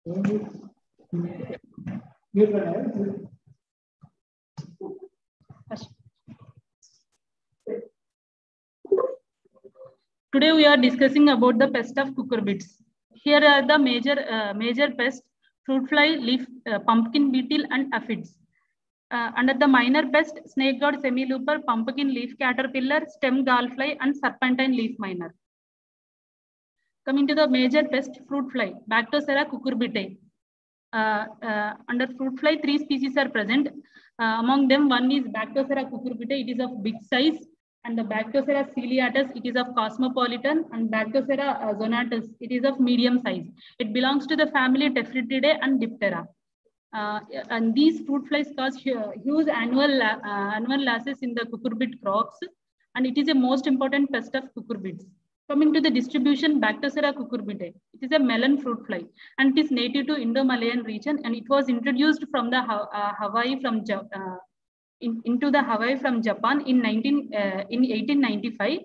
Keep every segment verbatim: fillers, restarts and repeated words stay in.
Today we are discussing about the pest of cucurbits. Here are the major uh, major pests: fruit fly, leaf, uh, pumpkin beetle, and aphids. Uh, under the minor pest, snake gourd, semilooper, pumpkin leaf caterpillar, stem gallfly, and serpentine leaf miner. Coming to the major pest, fruit fly, Bactocera cucurbitae. Uh, uh, under fruit fly, three species are present. Uh, among them, one is Bactocera cucurbitae. It is of big size. And the Bactocera ciliatus, it is of cosmopolitan, and Bactocera uh, zonatus, it is of medium size. It belongs to the family Tephrididae and Diptera. Uh, and these fruit flies cause huge annual uh, annual losses in the cucurbit crops, and it is a most important pest of cucurbits. Coming to the distribution, Bactocera cucurbitae, it is a melon fruit fly, and it is native to Indo-Malayan region, and it was introduced from the uh, Hawaii from uh, in, into the Hawaii from Japan in nineteen uh, in eighteen ninety-five.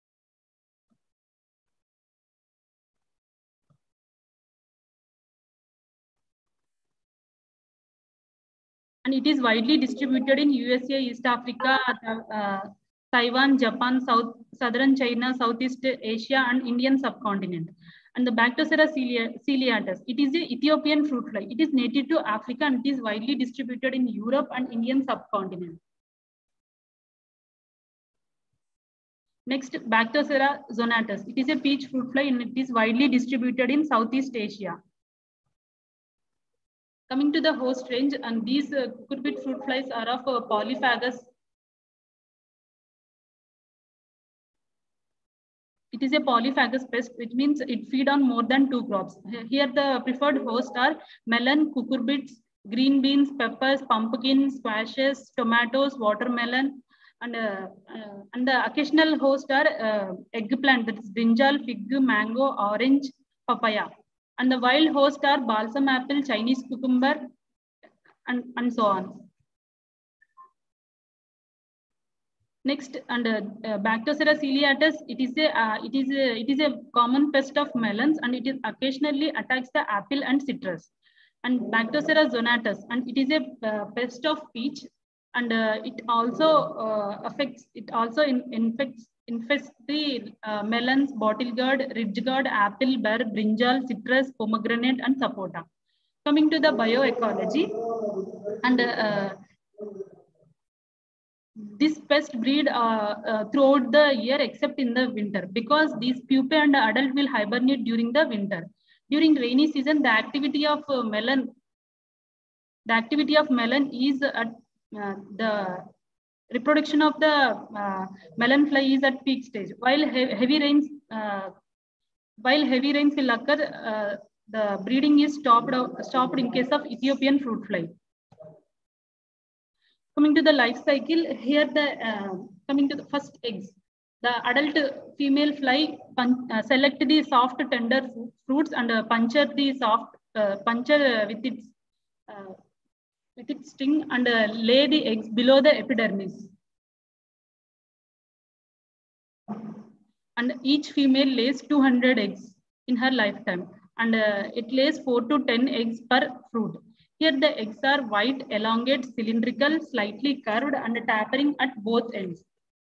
And it is widely distributed in U S A, East Africa, uh, Taiwan, Japan, South, Southern China, Southeast Asia, and Indian subcontinent. And the Bactocera ciliatus, it is an Ethiopian fruit fly. It is native to Africa, and it is widely distributed in Europe and Indian subcontinent. Next, Bactocera zonatus. It is a peach fruit fly, and it is widely distributed in Southeast Asia. Coming to the host range, and these uh, cucurbit fruit flies are of uh, polyphagous. It is a polyphagous pest, which means it feed on more than two crops. Here the preferred hosts are melon, cucurbits, green beans, peppers, pumpkins, squashes, tomatoes, watermelon, and uh, uh, and the occasional hosts are uh, eggplant, that is brinjal, fig, mango, orange, papaya. And the wild hosts are balsam apple, Chinese cucumber, and, and so on. Next, under uh, Bactocera ciliatus, it is a uh, it is a it is a common pest of melons, and it is occasionally attacks the apple and citrus. And Bactocera zonatus, and it is a uh, pest of peach, and uh, it also uh, affects it also in, infects infests the uh, melons, bottle gourd, ridge gourd, apple, bear, brinjal, citrus, pomegranate, and sapota. Coming to the bioecology, and uh, this pest breed uh, uh, throughout the year except in the winter, because these pupae and adult will hibernate during the winter. During rainy season, the activity of uh, melon, the activity of melon is at uh, the reproduction of the uh, melon fly is at peak stage. While he heavy rains, uh, while heavy rains will occur, uh, the breeding is stopped stopped in case of Ethiopian fruit fly. Coming to the life cycle, here the uh, coming to the first eggs. The adult female fly uh, select the soft tender fruits and uh, puncture the soft uh, puncture uh, with its uh, with its sting and uh, lay the eggs below the epidermis. And each female lays two hundred eggs in her lifetime, and uh, it lays four to ten eggs per fruit. Here the eggs are white, elongate, cylindrical, slightly curved, and tapering at both ends.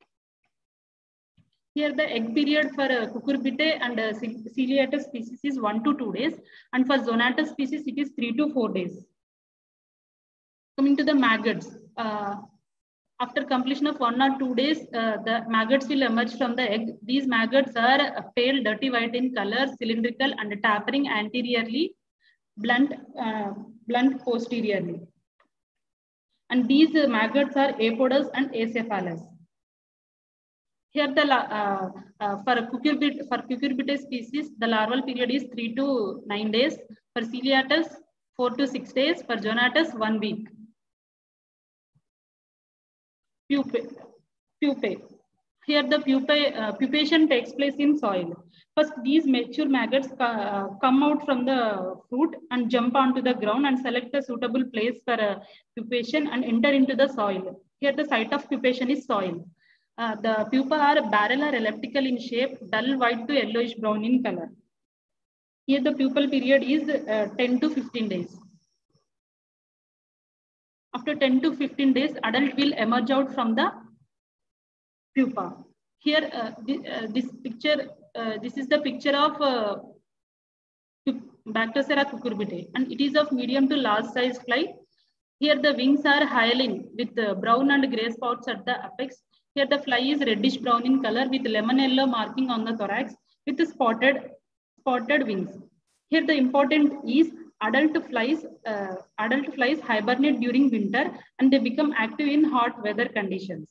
Here the egg period for uh, cucurbitae and uh, ciliatus species is one to two days, and for zonatus species it is three to four days. Coming to the maggots, uh, after completion of one or two days, uh, the maggots will emerge from the egg. These maggots are uh, pale, dirty white in color, cylindrical, and tapering anteriorly, blunt, uh, blunt posteriorly. And these uh, maggots are apodous and acephalous. Here the uh, uh, for cucurbit for cucurbitae species, the larval period is three to nine days. For ciliatus, four to six days. For zonatus, one week. Pupae. Pupae. Here the pupae, uh, pupation takes place in soil. First, these mature maggots uh, come out from the fruit and jump onto the ground and select a suitable place for uh, pupation and enter into the soil. Here the site of pupation is soil. Uh, the pupa are barrel or elliptical in shape, dull white to yellowish brown in color. Here the pupal period is uh, ten to fifteen days. After ten to fifteen days, adult will emerge out from the pupa. Here, uh, th uh, this picture, uh, this is the picture of uh, Bactocera cucurbitae, and it is of medium to large size fly. Here the wings are hyaline with uh, brown and gray spots at the apex. Here the fly is reddish brown in color with lemon yellow marking on the thorax with spotted spotted wings. Here the important is adult flies uh, adult flies hibernate during winter and they become active in hot weather conditions.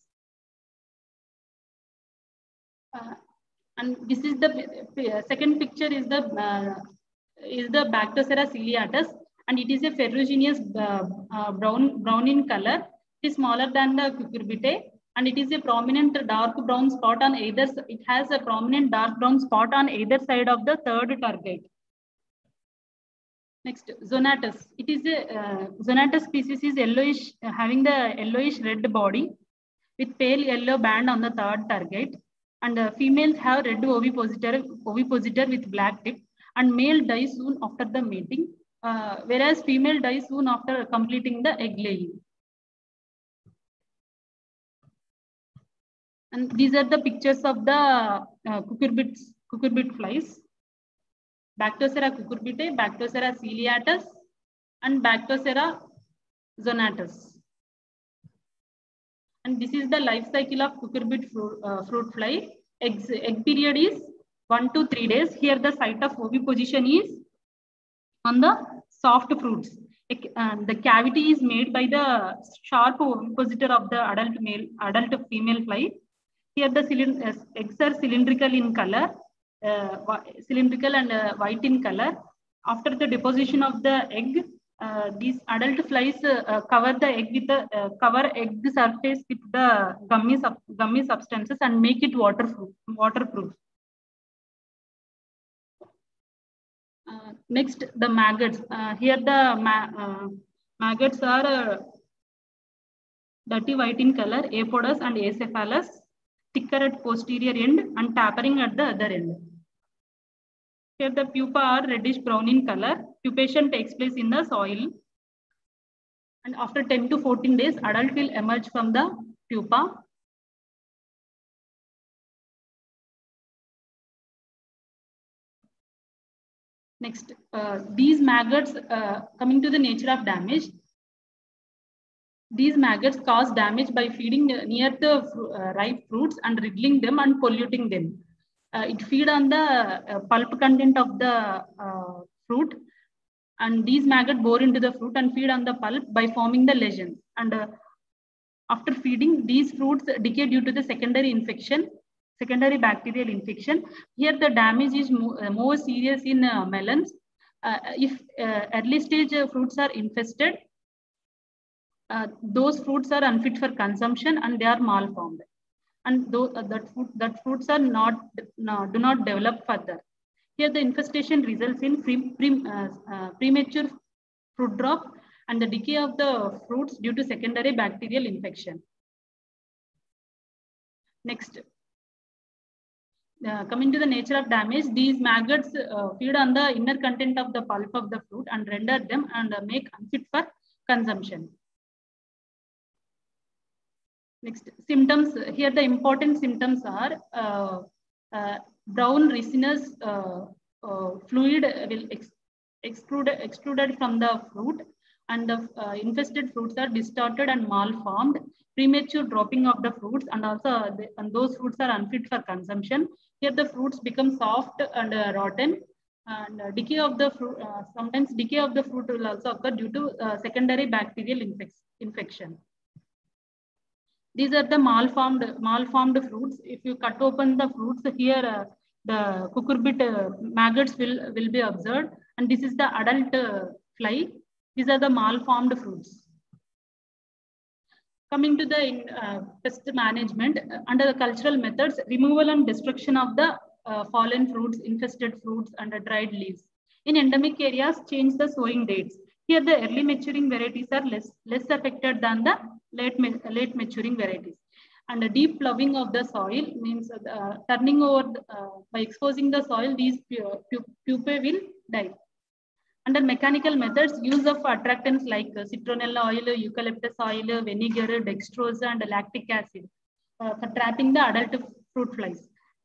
Uh, and this is the uh, second picture is the uh, is the Bactocera ciliatus, and it is a ferruginous uh, uh, brown brown in color. It is smaller than the cucurbitae, and it is a prominent dark brown spot on either. It has a prominent dark brown spot on either side of the third target. Next, Zonatus. It is a uh, Zonatus species is yellowish, uh, having the yellowish red body with pale yellow band on the third target. And uh, females have red ovipositor, ovipositor with black tip, and male dies soon after the mating, uh, whereas female dies soon after completing the egg laying. And these are the pictures of the uh, cucurbit, cucurbit flies. Bactocera cucurbitae, Bactocera ciliatus, and Bactocera zonatus. And this is the life cycle of cucurbit fruit, uh, fruit fly. Eggs, egg period is one to three days. Here the site of oviposition is on the soft fruits. And the cavity is made by the sharp ovipositor of the adult male, adult female fly. Here the uh, eggs are cylindrical in color, uh, cylindrical and uh, white in color. After the deposition of the egg, uh, these adult flies uh, cover the egg with the uh, cover egg surface with the gummy sub, gummy substances and make it waterproof. Waterproof. Uh, next, the maggots. Uh, here the ma uh, maggots are uh, dirty white in color, apodous and acephalous, thicker at posterior end and tapering at the other end. Here the pupa are reddish brown in color. Pupation takes place in the soil. And after ten to fourteen days, adult will emerge from the pupa. Next, uh, these maggots, uh, coming to the nature of damage, these maggots cause damage by feeding near the uh, ripe fruits and wriggling them and polluting them. Uh, it feed on the uh, pulp content of the uh, fruit, and these maggots bore into the fruit and feed on the pulp by forming the lesions. And uh, after feeding, these fruits decay due to the secondary infection, secondary bacterial infection. Here the damage is more, uh, more serious in uh, melons. Uh, if uh, early stage uh, fruits are infested, uh, those fruits are unfit for consumption and they are malformed. And those, uh, that, fruit, that fruits are not, no, do not develop further. Here the infestation results in pre, pre, uh, uh, premature fruit drop and the decay of the fruits due to secondary bacterial infection. Next, uh, coming to the nature of damage, these maggots uh, feed on the inner content of the pulp of the fruit and render them and uh, make unfit for consumption. Next, symptoms. Here the important symptoms are uh, uh, brown resinous uh, uh, fluid will ex extrude, extruded from the fruit, and the uh, infested fruits are distorted and malformed, premature dropping of the fruits, and also uh, the, and those fruits are unfit for consumption. Here the fruits become soft and uh, rotten, and uh, decay of the fruit, uh, sometimes decay of the fruit will also occur due to uh, secondary bacterial infec infection. These are the malformed, malformed fruits. If you cut open the fruits, here uh, the cucurbit uh, maggots will, will be observed. And this is the adult uh, fly. These are the malformed fruits. Coming to the uh, pest management, uh, under the cultural methods, removal and destruction of the uh, fallen fruits, infested fruits, and uh, dried leaves. In endemic areas, change the sowing dates. Here, the early maturing varieties are less, less affected than the late, late maturing varieties. And a deep ploughing of the soil means uh, turning over, the, uh, by exposing the soil, these pupae will die. Under mechanical methods, use of attractants like citronella oil, eucalyptus oil, vinegar, dextrose, and lactic acid uh, for trapping the adult fruit flies.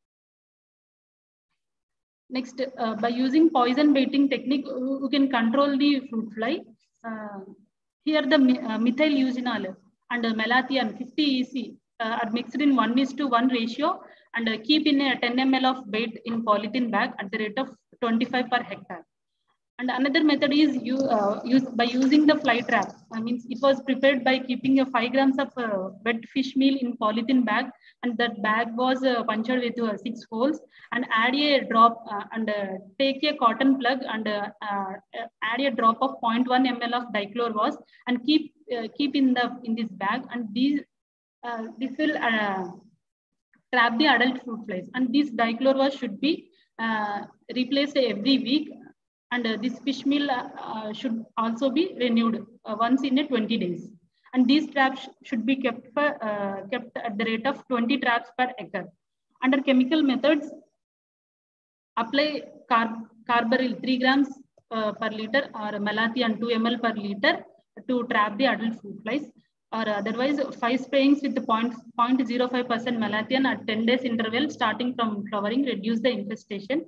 Next, uh, by using poison baiting technique, you can control the fruit fly. Uh, here, the uh, methyl eugenol and malathion fifty E C uh, are mixed in one is to one ratio and uh, keep in a ten milliliters of bait in polythene bag at the rate of twenty-five per hectare. And another method is you uh, use by using the fly trap. I mean, it was prepared by keeping a five grams of uh, wet fish meal in polythene bag, and that bag was uh, punctured with uh, six holes. And add a drop uh, and uh, take a cotton plug and uh, uh, add a drop of zero point one milliliters of dichlorwas and keep uh, keep in the in this bag. And these uh, this will uh, trap the adult fruit flies. And this dichlorwas should be uh, replaced every week. And uh, this fish meal uh, uh, should also be renewed uh, once in a twenty days. And these traps should be kept, for, uh, kept at the rate of twenty traps per acre. Under chemical methods, apply carb carbaryl three grams uh, per liter or malathion two milliliters per liter to trap the adult fruit flies. Or otherwise, five sprayings with the zero point zero five percent malathion at ten days interval starting from flowering reduce the infestation.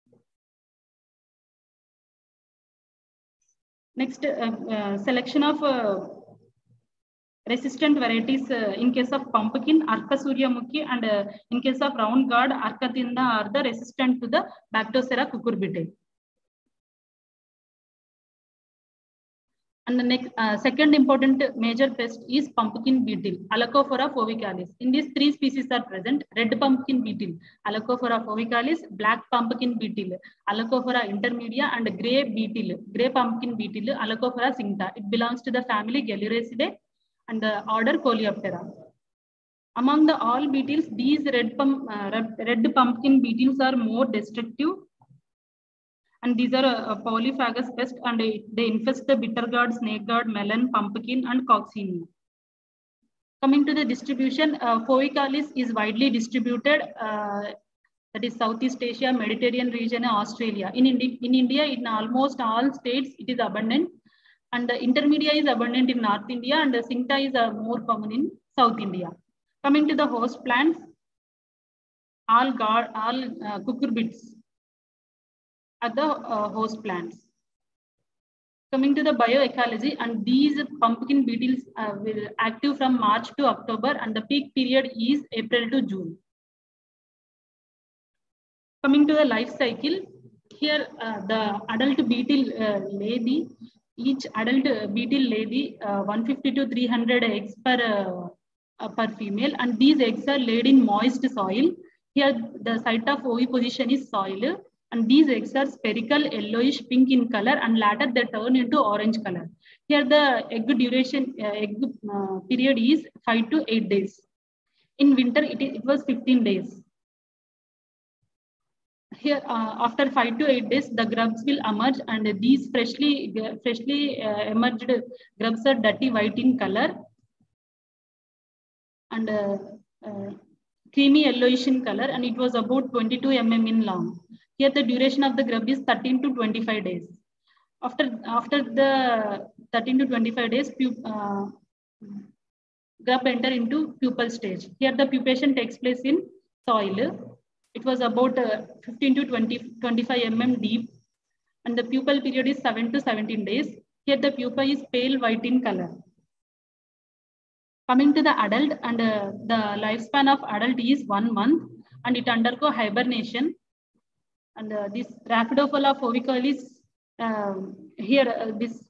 Next, uh, uh, selection of uh, resistant varieties uh, in case of pumpkin, Arka Suryamukhi, and uh, in case of round gourd, Arkatinda are the resistant to the Bactocera cucurbitae. And the next, uh, second important major pest is pumpkin beetle, Alacophora fovicalis. In these three species are present: red pumpkin beetle, Alacophora fovicalis; black pumpkin beetle, Alacophora intermedia; and gray beetle, gray pumpkin beetle, Alacophora cincta. It belongs to the family Geluraceae and the order Coleoptera. Among the all beetles, these red, pump, uh, red pumpkin beetles are more destructive. And these are a, a polyphagous pest, and they, they infest the bitter gourd, snake gourd, melon, pumpkin, and coccinea. Coming to the distribution, uh, Fovicalis is widely distributed. Uh, that is Southeast Asia, Mediterranean region, and Australia. In, Indi in India, in almost all states, it is abundant. And the intermedia is abundant in North India, and the cincta is uh, more common in South India. Coming to the host plants, all, gourd, all uh, cucurbits are the uh, host plants. Coming to the bioecology, and these pumpkin beetles uh, will active from March to October, and the peak period is April to June. Coming to the life cycle, here uh, the adult beetle uh, lay the, each adult uh, beetle lay the uh, one fifty to three hundred eggs per, uh, uh, per female, and these eggs are laid in moist soil. Here the site of oviposition is soil. And these eggs are spherical, yellowish pink in color, and later they turn into orange color. Here the egg duration, uh, egg uh, period is five to eight days. In winter, it, it was fifteen days. Here, uh, after five to eight days, the grubs will emerge, and these freshly, freshly uh, emerged grubs are dirty white in color and uh, uh, creamy yellowish in color, and it was about twenty-two millimeters in long. Here the duration of the grub is thirteen to twenty-five days. After, after the thirteen to twenty-five days, uh, grub enter into pupal stage. Here the pupation takes place in soil. It was about uh, fifteen to twenty, twenty-five millimeters deep, and the pupal period is seven to seventeen days. Here the pupa is pale white in color. Coming to the adult, and uh, the lifespan of adult is one month, and it undergo hibernation. And uh, this Rhaphidophila fovicalis, uh, here uh, this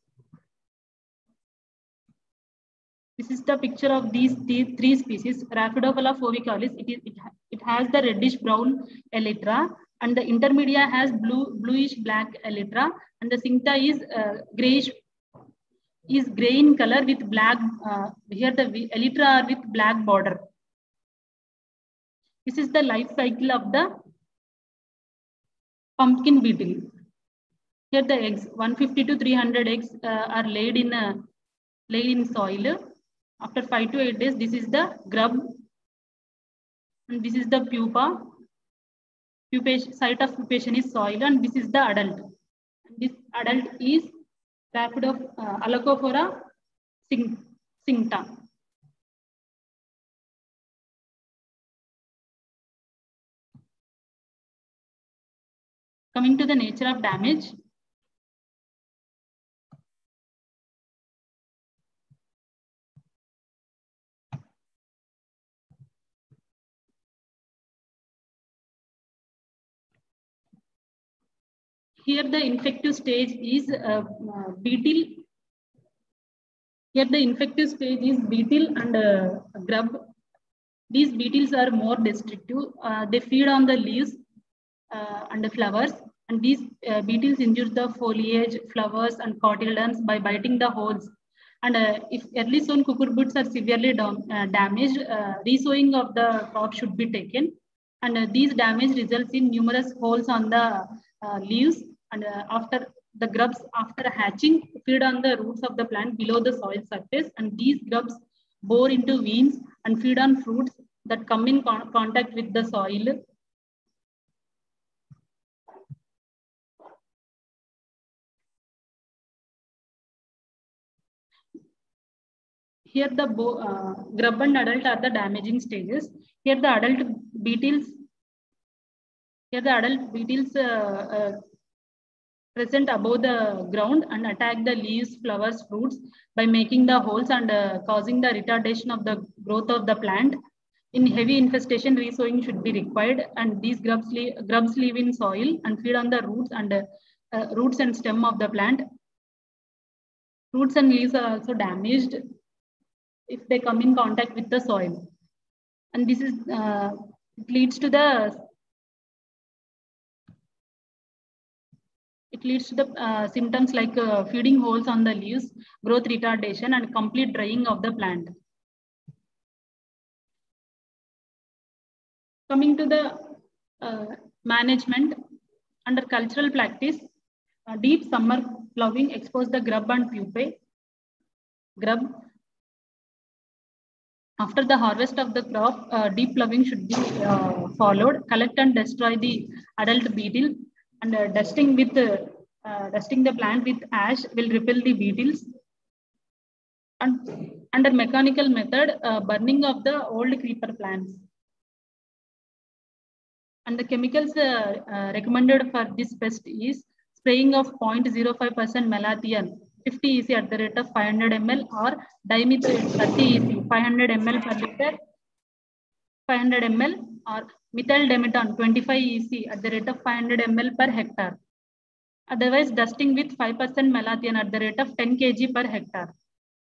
this is the picture of these, these three species. Rhaphidophila fovicalis, it is it, it has the reddish brown elytra, and the intermedia has blue bluish black elytra, and the cincta is uh, grayish is gray in color with black. Uh, here the elytra are with black border. This is the life cycle of the pumpkin beetle. Here the eggs, one fifty to three hundred eggs uh, are laid in a, laid in soil. After five to eight days, this is the grub, and this is the pupa. Pupation, site of pupation is soil, and this is the adult. This adult is wrapped of uh, Alacophora cincta. Coming to the nature of damage. Here the infective stage is uh, uh, beetle. Here the infective stage is beetle and uh, grub. These beetles are more destructive. Uh, they feed on the leaves uh, and the flowers. And these uh, beetles injure the foliage, flowers, and cotyledons by biting the holes. And uh, if early sown cucurbits are severely uh, damaged, uh, resowing of the crop should be taken. And uh, these damage results in numerous holes on the uh, leaves. And uh, after the grubs, after hatching, feed on the roots of the plant below the soil surface. And these grubs bore into veins and feed on fruits that come in con contact with the soil. Here the uh, grub and adult are the damaging stages. Here the adult beetles, here the adult beetles uh, uh, present above the ground and attack the leaves, flowers, fruits by making the holes and uh, causing the retardation of the growth of the plant. In heavy infestation, resowing should be required, and these grubs, li grubs live in soil and feed on the roots and uh, uh, roots and stem of the plant. Roots and leaves are also damaged if they come in contact with the soil, and this is uh, it leads to the it leads to the uh, symptoms like uh, feeding holes on the leaves, growth retardation, and complete drying of the plant. Coming to the uh, management under cultural practice, uh, deep summer ploughing expose the grub and pupae. Grub. After the harvest of the crop, uh, deep ploughing should be uh, followed. Collect and destroy the adult beetle, and uh, dusting with uh, uh, dusting the plant with ash will repel the beetles. And under mechanical method, uh, burning of the old creeper plants. And the chemicals uh, uh, recommended for this pest is spraying of zero point zero five percent malathion fifty E C at the rate of five hundred milliliters or dimethyl thirty E C five hundred milliliters per liter, five hundred milliliters or methyl demeton twenty-five E C at the rate of five hundred milliliters per hectare. Otherwise, dusting with five percent malathion at the rate of ten kilograms per hectare.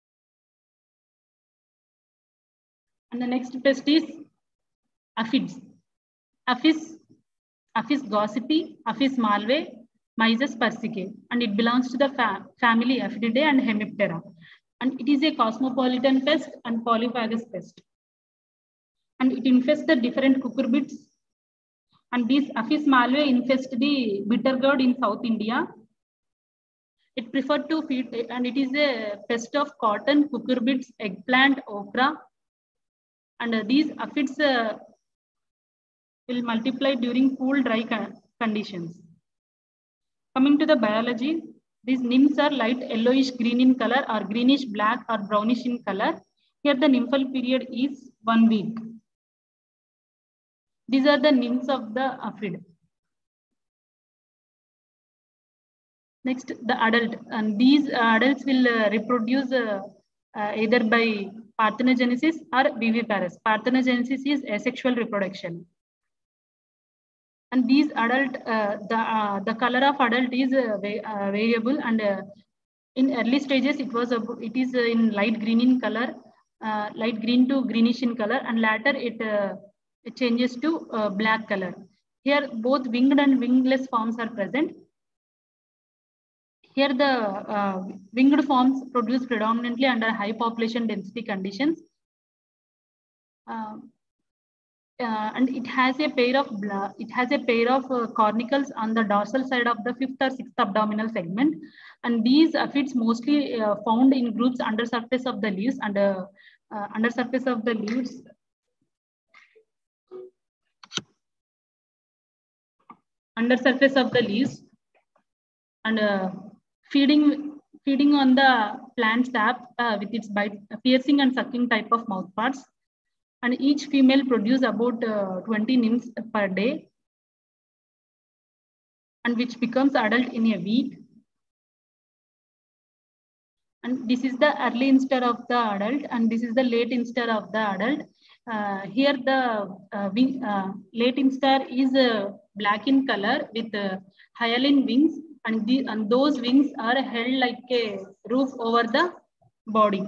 And the next pest is aphids. Aphis, Aphis gossypi, Aphis malvae, Myzus persicae, and it belongs to the fa family Aphidae and Hemiptera. And it is a cosmopolitan pest and polyphagous pest. And it infests the different cucurbits. And these Aphis malvae infest the bitter gourd in South India. It preferred to feed, and it is a pest of cotton, cucurbits, eggplant, okra. And uh, these aphids uh, will multiply during cool, dry conditions. Coming to the biology, these nymphs are light yellowish green in color or greenish black or brownish in color. Here the nymphal period is one week. These are the nymphs of the aphid. Next, the adult, and these uh, adults will uh, reproduce uh, uh, either by parthenogenesis or viviparous. Parthenogenesis is asexual reproduction. And these adult, uh, the uh, the color of adult is uh, uh, variable, and uh, in early stages it was a, it is uh, in light green in color, uh, light green to greenish in color, and later it, uh, it changes to uh, black color. Here both winged and wingless forms are present. Here the uh, winged forms produce predominantly under high population density conditions. Uh, Uh, and it has a pair of it has a pair of uh, cornicles on the dorsal side of the fifth or sixth abdominal segment, and these aphids mostly uh, found in groups under surface of the leaves and uh, uh, under surface of the leaves. Under surface of the leaves, and uh, feeding feeding on the plant sap uh, with its bite, piercing and sucking type of mouth parts. And each female produce about uh, twenty nymphs per day, and which becomes adult in a week. And this is the early instar of the adult, and this is the late instar of the adult. Uh, here the uh, wing, uh, late instar is uh, black in color with uh, hyaline wings, and, the, and those wings are held like a roof over the body.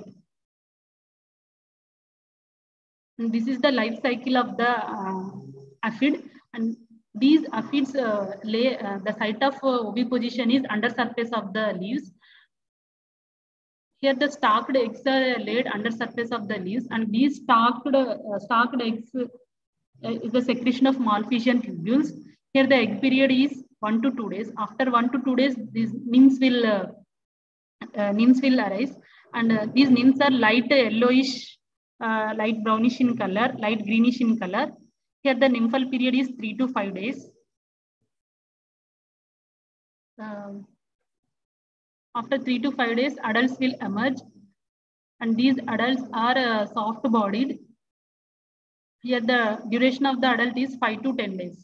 And this is the life cycle of the uh, aphid, and these aphids uh, lay uh, the site of uh, oviposition is under surface of the leaves. Here the stalked eggs are laid under surface of the leaves, and these stalked uh, stalked eggs uh, is the secretion of Malpighian tubules. Here the egg period is one to two days. After one to two days, these nymphs will uh, uh, nymphs will arise, and uh, these nymphs are light yellowish, uh, light brownish in color, light greenish in color. Here the nymphal period is three to five days. Um, after three to five days, adults will emerge, and these adults are uh, soft-bodied. Here the duration of the adult is five to ten days.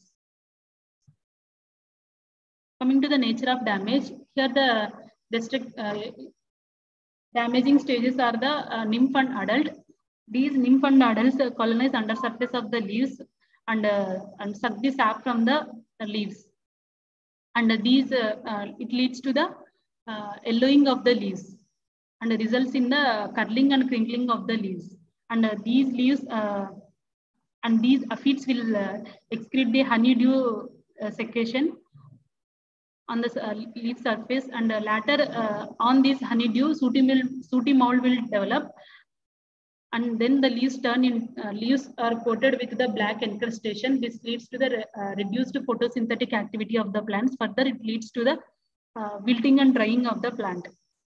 Coming to the nature of damage, here the destruct, uh, damaging stages are the uh, nymph and adult. These nymph and adults uh, colonize under surface of the leaves and, uh, and suck the sap from the, the leaves. And uh, these, uh, uh, it leads to the uh, yellowing of the leaves and results in the curling and crinkling of the leaves. And uh, these leaves uh, and these aphids will uh, excrete the honeydew uh, secretion on the uh, leaf surface, and uh, later uh, on this honeydew, sooty, sooty mold will develop, and then the leaves turn in, uh, leaves are coated with the black encrustation. This leads to the uh, reduced photosynthetic activity of the plants. Further, it leads to the uh, wilting and drying of the plant.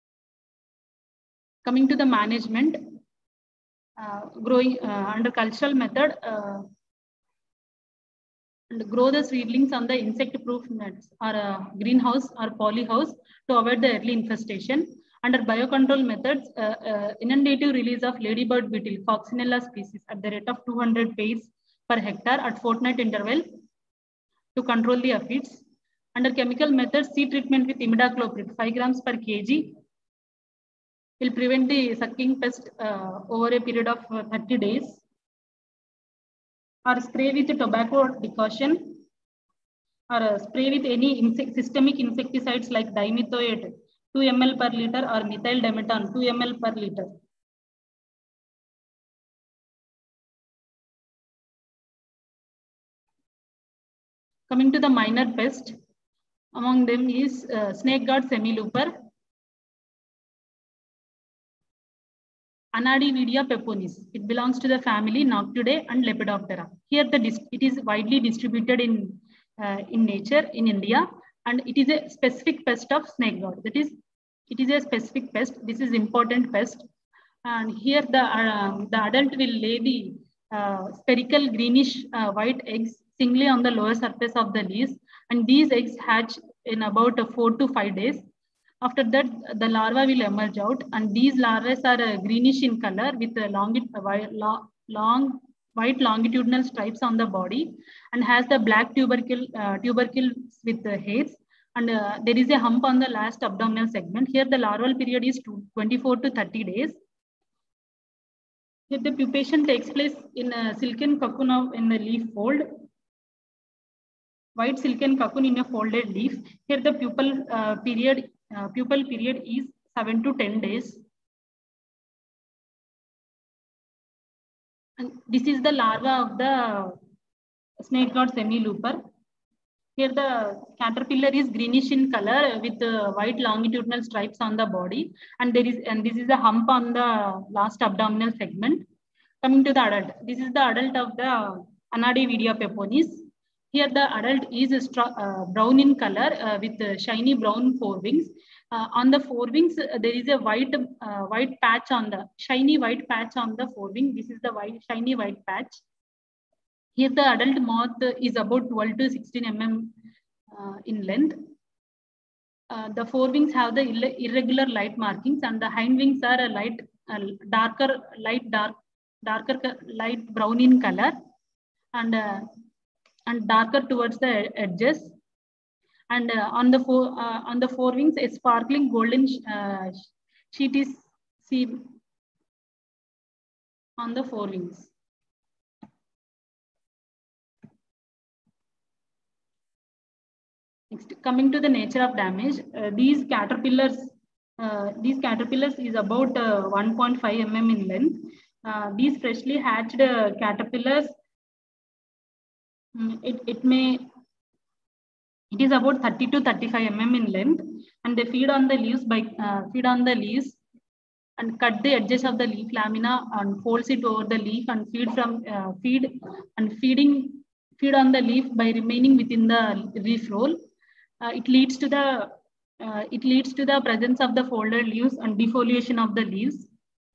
Coming to the management, uh, growing uh, under cultural method, uh, and grow the seedlings on the insect-proof nets or uh, greenhouse or polyhouse to avoid the early infestation. Under biocontrol methods, uh, uh, inundative release of ladybird beetle, Coccinella species at the rate of two hundred pairs per hectare at fortnight interval to control the aphids. Under chemical methods, seed treatment with imidacloprid, five grams per kg will prevent the sucking pest uh, over a period of uh, thirty days. Or spray with tobacco decoction, or uh, spray with any insect, systemic insecticides like dimethoate two milliliters per liter or methyl dimeton two milliliters per liter. Coming to the minor pest, among them is uh, snake guard semilooper, Anadividia peponis. It belongs to the family Noctuidae and Lepidoptera. Here the it is widely distributed in uh, in nature in India, and it is a specific pest of snake guard. That is, it is a specific pest. This is important pest, and here the uh, the adult will lay the uh, spherical greenish uh, white eggs singly on the lower surface of the leaves, and these eggs hatch in about uh, four to five days. After that, the larva will emerge out, and these larvae are uh, greenish in color with a long, uh, long white longitudinal stripes on the body, and has the black tubercle uh, tubercles with the hairs. And uh, there is a hump on the last abdominal segment. Here the larval period is twenty-four to thirty days. Here the pupation takes place in a silken cocoon of in the leaf fold. White silken cocoon in a folded leaf. Here the pupal uh, period uh, pupal period is seven to ten days. And this is the larva of the snake guard semilooper. Here the caterpillar is greenish in color with uh, white longitudinal stripes on the body, and there is and this is a hump on the last abdominal segment. Coming to the adult, this is the adult of the Anadividia peponis. Here the adult is uh, brown in color uh, with uh, shiny brown forewings. Uh, on the forewings, uh, there is a white uh, white patch on the shiny white patch on the forewing. This is the white shiny white patch. Here the adult moth is about twelve to sixteen millimeters uh, in length. Uh, the forewings have the irregular light markings, and the hind wings are a light, uh, darker, light dark, darker light brown in color, and uh, and darker towards the edges. And uh, on the fore, uh, on the forewings, a sparkling golden sh uh, sheet is seen on the forewings. Next, coming to the nature of damage, uh, these caterpillars, uh, these caterpillars is about uh, one point five millimeters in length. Uh, these freshly hatched uh, caterpillars, um, it, it may, it is about thirty to thirty-five millimeters in length, and they feed on the leaves by uh, feed on the leaves and cut the edges of the leaf lamina and folds it over the leaf and feed from uh, feed and feeding feed on the leaf by remaining within the leaf roll. Uh, it leads to the uh, it leads to the presence of the folded leaves and defoliation of the leaves.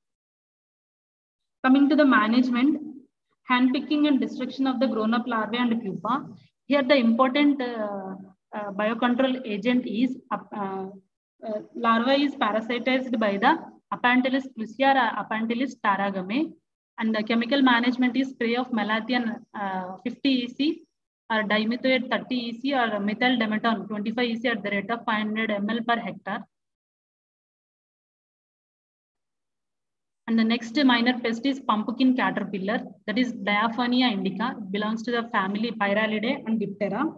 Coming to the management, handpicking and destruction of the grown-up larvae and pupa. Here, the important uh, uh, biocontrol agent is uh, uh, larva is parasitized by the Apantellus clusia or Apantellus taragame, and the chemical management is spray of malathion uh, fifty E C or dimethoate thirty E C or methyl demeton twenty-five E C at the rate of five hundred milliliters per hectare. And the next minor pest is pumpkin caterpillar, that is Diaphania indica. It belongs to the family Pyralidae and Diptera.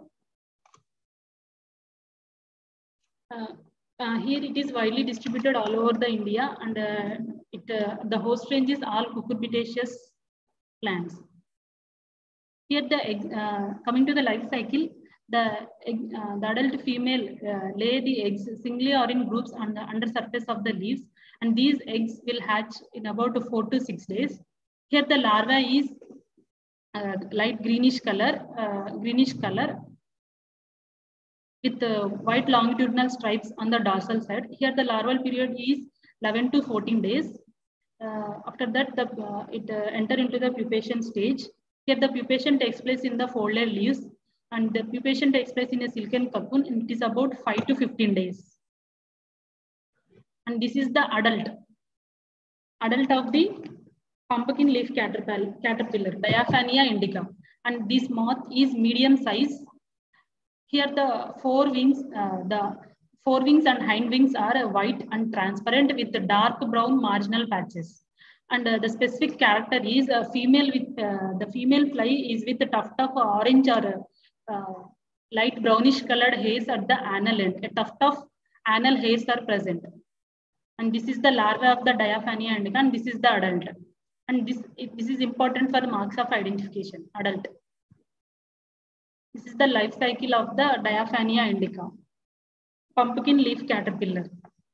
Uh, uh, here it is widely distributed all over the India, and uh, it, uh, the host range is all cucurbitaceous plants. Here the uh, coming to the life cycle, the, uh, the adult female uh, lay the eggs singly or in groups on the under surface of the leaves, and these eggs will hatch in about four to six days. Here the larva is uh, light greenish color, uh, greenish color with uh, white longitudinal stripes on the dorsal side. Here the larval period is eleven to fourteen days. Uh, after that, the, uh, it uh, enter into the pupation stage. Here the pupation takes place in the folded leaves, and the pupation takes place in a silken cocoon, and it is about five to fifteen days. And this is the adult, adult of the pumpkin leaf caterpillar, caterpillar Diaphania indica. And this moth is medium size. Here the four wings, uh, the four wings and hind wings are white and transparent with dark brown marginal patches. And uh, the specific character is a female with uh, the female fly is with a tuft of orange or uh, light brownish colored hairs at the anal end. A tuft of anal hairs are present. And this is the larva of the Diaphania indica, and this is the adult. And this, this is important for marks of identification, adult. This is the life cycle of the Diaphania indica, pumpkin leaf caterpillar.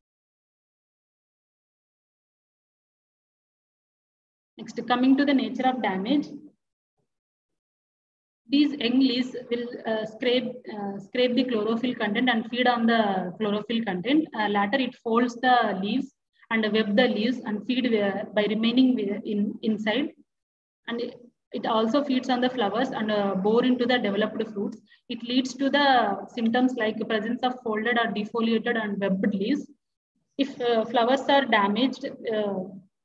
Next, coming to the nature of damage. These young leaves will uh, scrape, uh, scrape the chlorophyll content and feed on the chlorophyll content. Uh, later, it folds the leaves and web the leaves and feed uh, by remaining in, inside. And it, it also feeds on the flowers and uh, bore into the developed fruits. It leads to the symptoms like presence of folded or defoliated and webbed leaves. If uh, flowers are damaged, uh,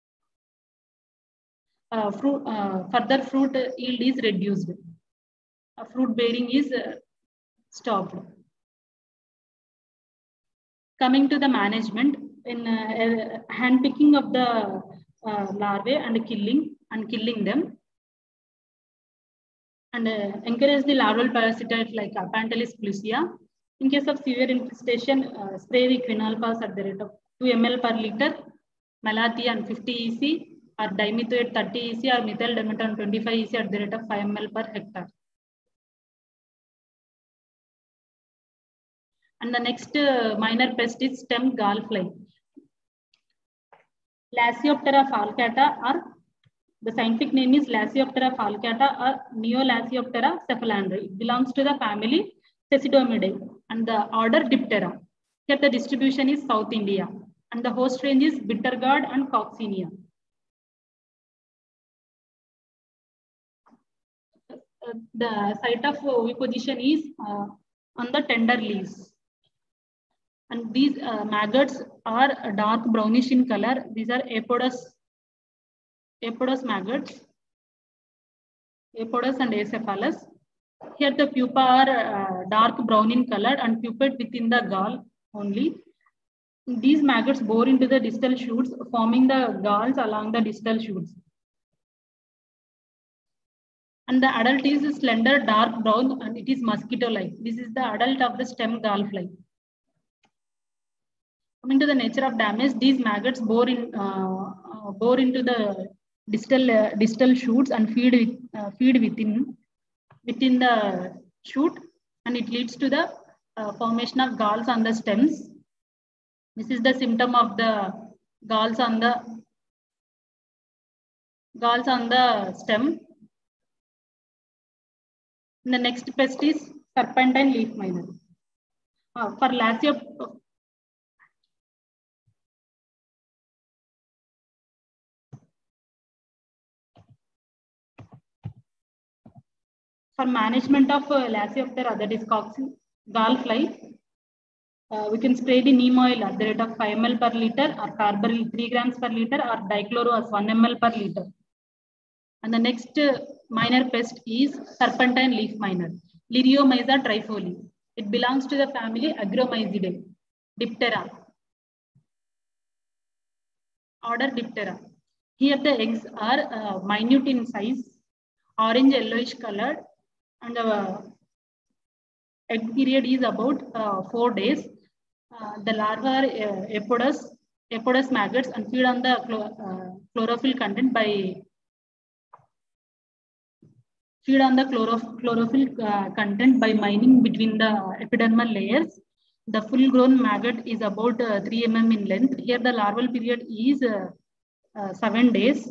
uh, fruit, uh, further fruit yield is reduced. Uh, fruit bearing is uh, stopped. Coming to the management, in uh, hand picking of the uh, larvae and killing and killing them, and uh, encourage the larval parasite like Apantellus clusia. In case of severe infestation, uh, spray the quinalphas at the rate of two milliliters per liter, malathion fifty E C, or dimethoate thirty E C, or methyl demeton twenty-five E C at the rate of five milliliters per hectare. And the next uh, minor pest is stem gall fly. Lasioptera falcata, or the scientific name is Lasioptera falcata or Neolasioptera cephalander. It belongs to the family Cecidomidae and the order Diptera. Here the distribution is South India, and the host range is Bittergourd and Coccinia. Uh, the site of oviposition is uh, on the tender leaves. And these uh, maggots are dark brownish in color. These are Apodus, Apodus maggots, Apodus and Acephalus. Here the pupa are uh, dark brown in color and pupate within the gall only. These maggots bore into the distal shoots, forming the galls along the distal shoots. And the adult is slender, dark brown, and it is mosquito-like. This is the adult of the stem gallfly. Coming to the nature of damage, these maggots bore in uh, uh, bore into the distal uh, distal shoots and feed with, uh, feed within within the shoot, and it leads to the uh, formation of galls on the stems. This is the symptom of the galls on the galls on the stem. And the next pest is serpentine leaf miner. Uh, for Lasiop, for management of uh, Lasioptera, that is cocci gallfly, uh, we can spray the neem oil at the rate of five milliliters per liter, or carbaryl three grams per liter, or dichloro as one milliliter per liter. And the next uh, minor pest is serpentine leaf miner, Liriomyza trifoli. It belongs to the family Agromyzidae, Diptera, order Diptera. Here the eggs are uh, minute in size, orange yellowish colored, and the uh, egg period is about uh, four days. Uh, the larvae are uh, Apodus, Apodus maggots and feed on the uh, chlorophyll content by feed on the chloroph chlorophyll uh, content by mining between the epidermal layers. The full-grown maggot is about uh, three millimeters in length. Here the larval period is uh, uh, seven days.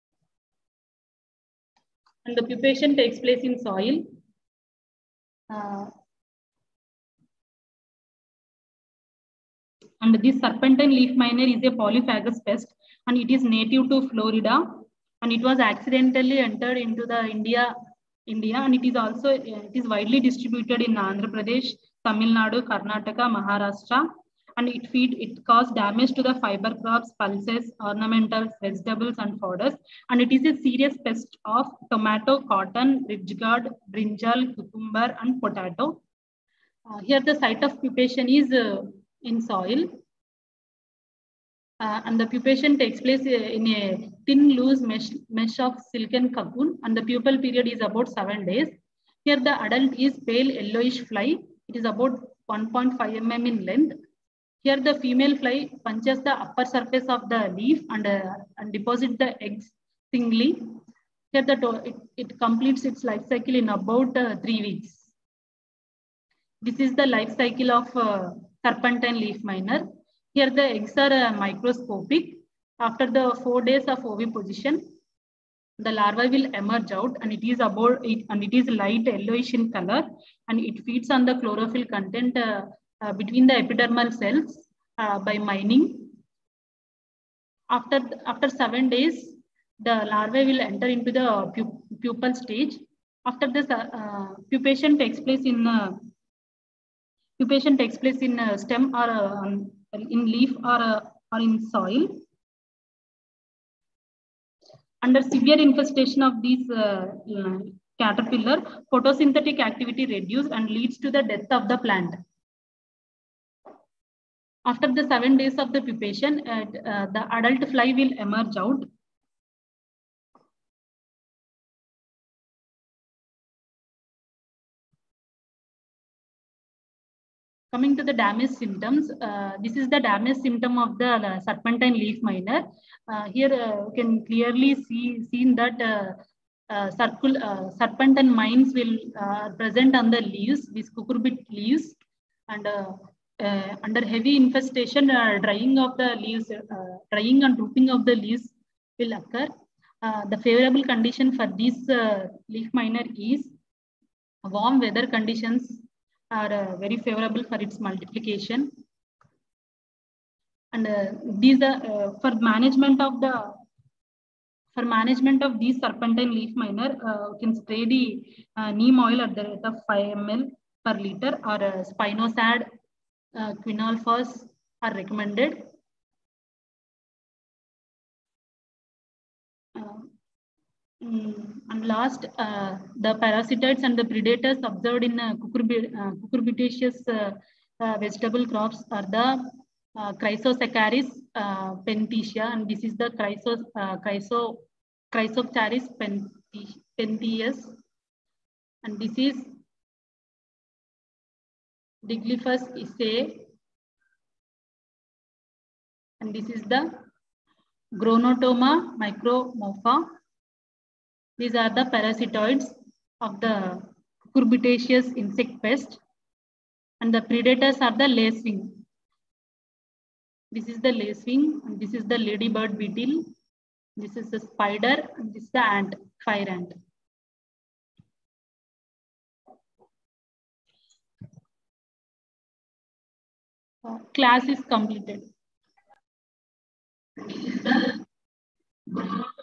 And the pupation takes place in soil. Uh, and this serpentine leaf miner is a polyphagous pest, and it is native to Florida, and it was accidentally entered into the India, India, and it is also it is widely distributed in Andhra Pradesh, Tamil Nadu, Karnataka, Maharashtra, and it feed it causes damage to the fiber crops, pulses, ornamentals, vegetables, and fodders, and it is a serious pest of tomato, cotton, ridgegourd, brinjal, cucumber, and potato. Uh, here the site of pupation is uh, in soil, uh, and the pupation takes place in a thin loose mesh, mesh of silken cocoon, and the pupal period is about seven days. Here the adult is pale yellowish fly. It is about one point five millimeters in length. Here the female fly punches the upper surface of the leaf and, uh, and deposits the eggs singly. Here the it, it completes its life cycle in about uh, three weeks. This is the life cycle of uh, serpentine leaf miner. Here the eggs are uh, microscopic. After the four days of oviposition, the larva will emerge out, and it is about it and it is light yellowish in color, and it feeds on the chlorophyll content uh, uh, between the epidermal cells uh, by mining. After after seven days, the larvae will enter into the pu pupal stage. After this, uh, pupation takes place in uh, pupation takes place in uh, stem or uh, in leaf or uh, or in soil. Under severe infestation of these uh, uh, caterpillar, photosynthetic activity reduces and leads to the death of the plant. After the seven days of the pupation, uh, uh, the adult fly will emerge out. Coming to the damage symptoms, uh, this is the damage symptom of the uh, serpentine leaf miner. Uh, here uh, you can clearly see seen that uh, uh, circle, uh, serpentine mines will uh, present on the leaves, these cucurbit leaves, and uh, uh, under heavy infestation, uh, drying of the leaves, uh, drying and drooping of the leaves will occur. Uh, the favorable condition for this uh, leaf miner is warm weather conditions are uh, very favorable for its multiplication. And uh, these are uh, for management of the for management of these serpentine leaf miner, uh, you can spray the uh, neem oil at the rate of five milliliters per liter, or uh, spinosad uh, quinolphos are recommended. Uh, mm, and last, uh, the parasitoids and the predators observed in uh, cucurbit uh, cucurbitaceous uh, uh, vegetable crops are the uh, Chrysosaccharys uh, penthesia, and this is the Chrysos, uh, Chryso, Chrysopteris pentheus, and this is Diglifus issae, and this is the Gronotoma micromorpha. These are the parasitoids of the cucurbitaceous insect pest, and the predators are the lacewing. This is the lacewing, and this is the ladybird beetle. This is the spider, and this is the ant, fire ant. Uh, class is completed.